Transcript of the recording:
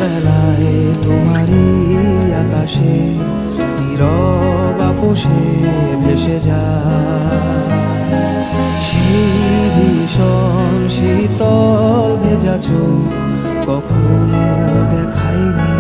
বেলায় তোমারই আকাশে নীরব আপোষে ভেসে যায় সেই ভীষণ শীতল ভেজা চোখ কখনো দেখায়নি